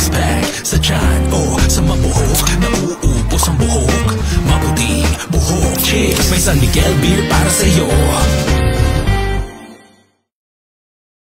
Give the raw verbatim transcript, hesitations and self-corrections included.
six-pack sa tiyan o sa mabuhok, nauubos ang buhok. Maputing buhok chicks, may San Miguel Beer para sa'yo.